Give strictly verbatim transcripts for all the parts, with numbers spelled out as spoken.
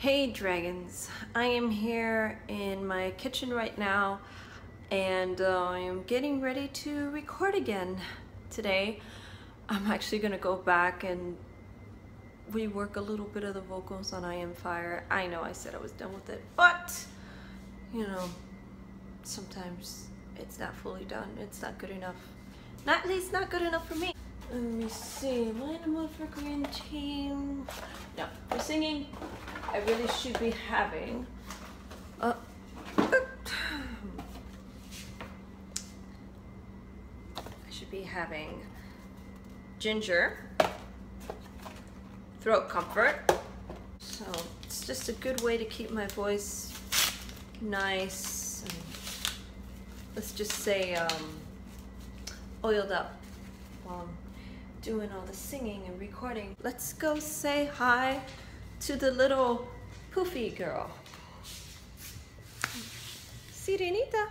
Hey dragons, I am here in my kitchen right now and uh, I am getting ready to record again today. I'm actually gonna go back and rework a little bit of the vocals on I Am Fire. I know I said I was done with it, but you know, sometimes it's not fully done. It's not good enough. Not at least not good enough for me. Let me see, line them up for green team. No, for singing, I really should be having uh, I should be having ginger, throat comfort. So it's just a good way to keep my voice nice and, let's just say, um, oiled up while I'm doing all the singing and recording. Let's go say hi to the little poofy girl. Sirenita.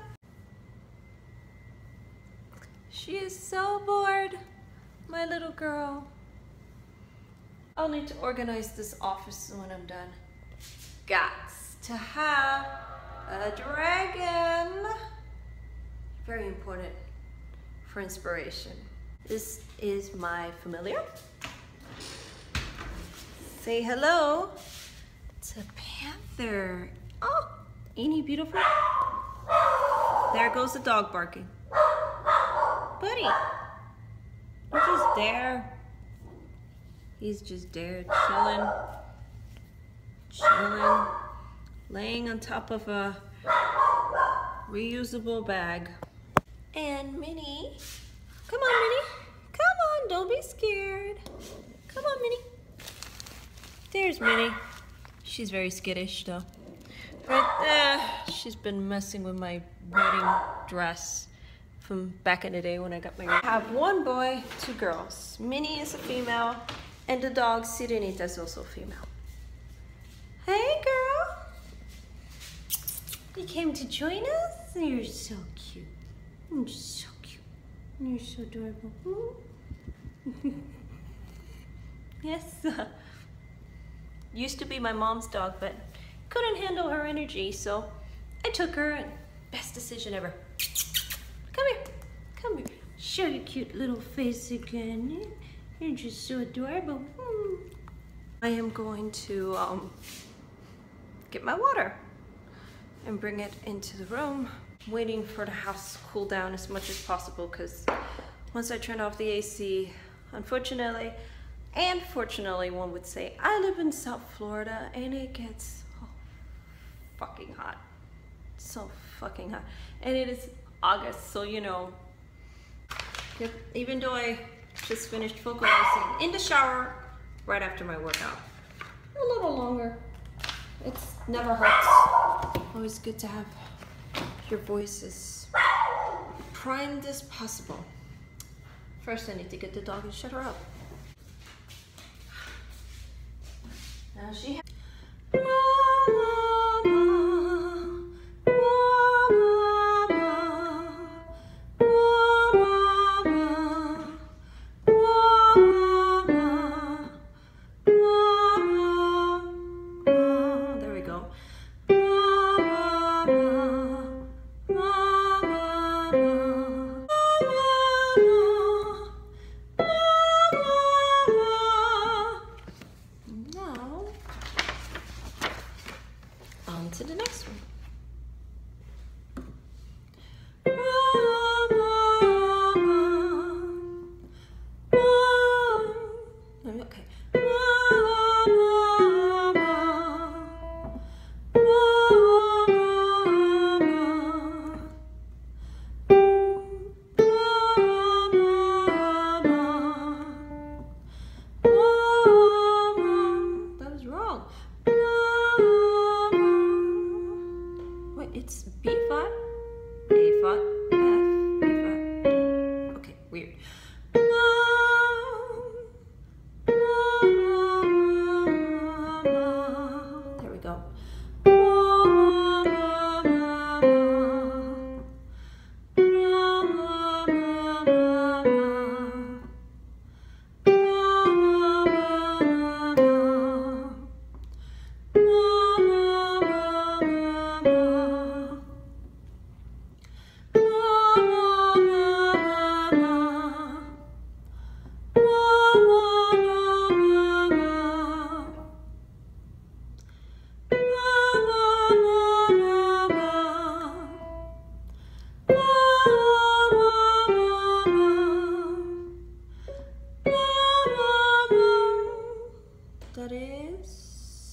She is so bored, my little girl. I'll need to organize this office when I'm done. Gots to have a dragon. Very important for inspiration. This is my familiar. Say hello to Panther. Oh, ain't he beautiful? There goes the dog barking. Buddy, he's just there. He's just there chilling, chilling, laying on top of a reusable bag. And Minnie, come on Minnie, come on, don't be scared. Come on Minnie. There's Minnie. She's very skittish though. But uh, she's been messing with my wedding dress from back in the day when I got married. I have one boy, two girls. Minnie is a female, and the dog Sirenita is also female. Hey girl! You came to join us? You're so cute. You're so cute. You're so adorable. Yes. Used to be my mom's dog, but couldn't handle her energy, so I took her, and best decision ever. Come here, come here. Show your cute little face again. You're just so adorable. Hmm. I am going to um, get my water and bring it into the room. I'm waiting for the house to cool down as much as possible because once I turn off the A C, unfortunately, and fortunately, one would say, I live in South Florida and it gets so fucking hot. So fucking hot. And it is August, so you know, even though I just finished vocalizing in the shower right after my workout, a little longer. It's never hurts. Always good to have your voice as primed as possible. First, I need to get the dog and shut her up. Now she has there we go. On to the next one. Okay. That was wrong.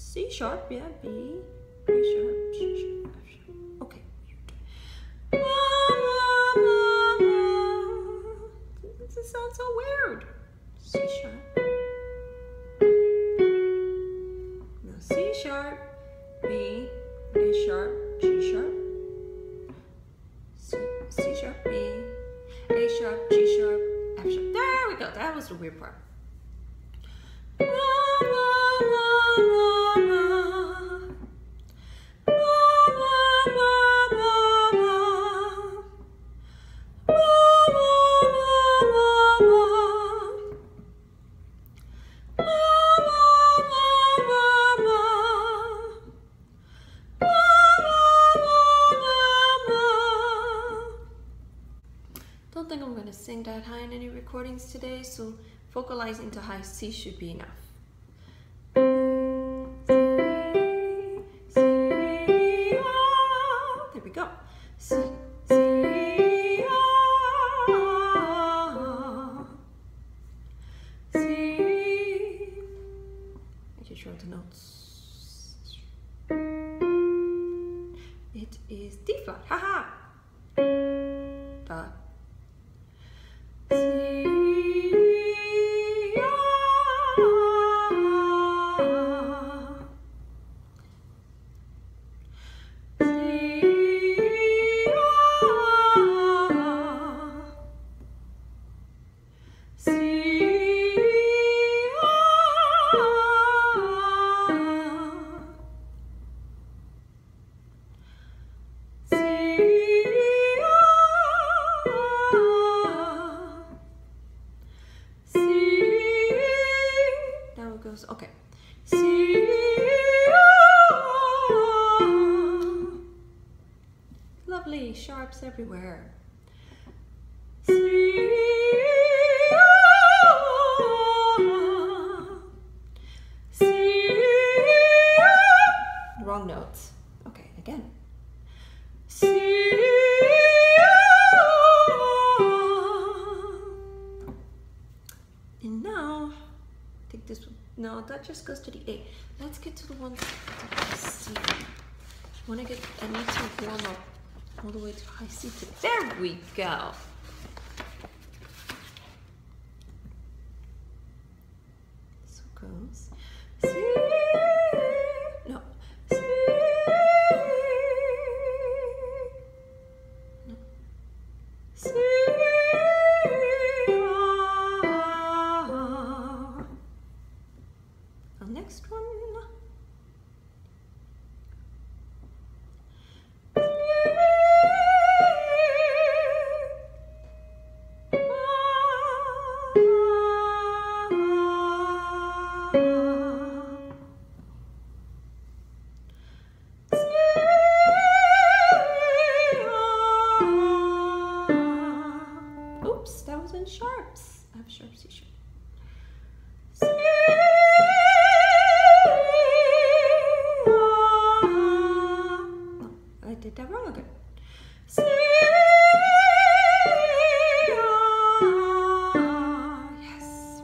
C sharp, yeah, B, A sharp, C sharp, F sharp. Okay. This sounds so weird. C sharp. Now C sharp, B, A sharp, G sharp, C, C sharp, B, A sharp, G sharp, F sharp. There we go. That was the weird part. Don't think I'm going to sing that high in any recordings today, so vocalizing to high C should be enough. There we go. C, C, C. Making sure the notes. It is D flat. Haha. Da. C, okay. C, lovely sharps everywhere. C, C, wrong notes. Okay, again. C, and now take this one. No, that just goes to the A. Let's get to the one to high C. I want to get, I need to warm up all the way to high C. To, there we go. So it goes C, no, C, no, C. Next one. Oops, that was in sharps. I have sharp C sharp. C. I did that wrong again. C, yes.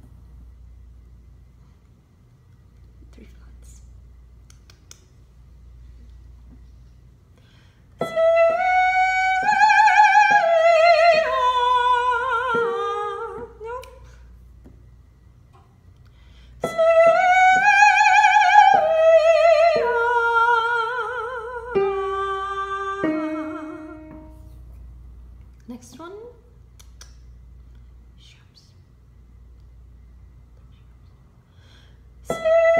Three flats. C, nope. C, next one, sharps. C,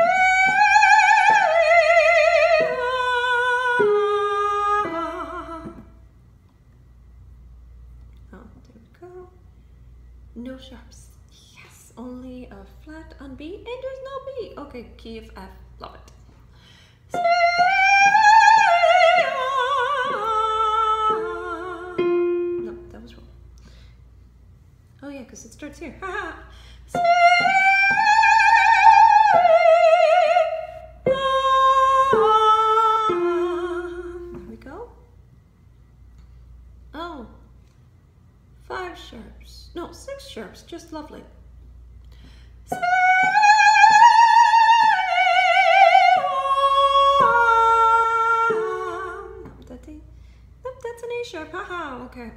oh, there we go. No sharps. Yes, only a flat on B, and there's no B. Okay, key of F. Love it. C, oh yeah, because it starts here. C, there we go. Oh, five sharps. No, six sharps. Just lovely. C, Okay.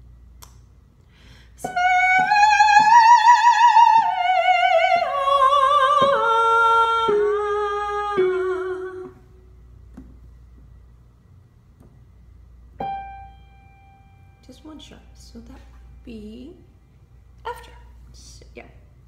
Just one sharp, so that would be after. So, yeah.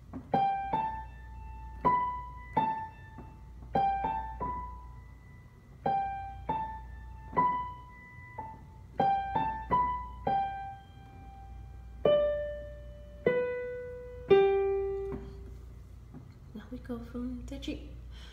Now we go from the G.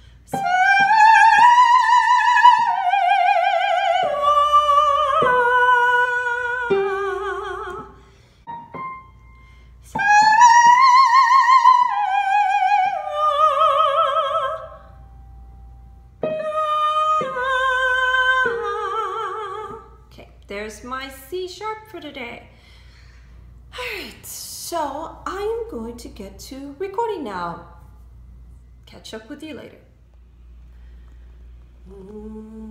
Okay, there's my C sharp for today. All right, so I am going to get to recording now. Catch up with you later. Mm.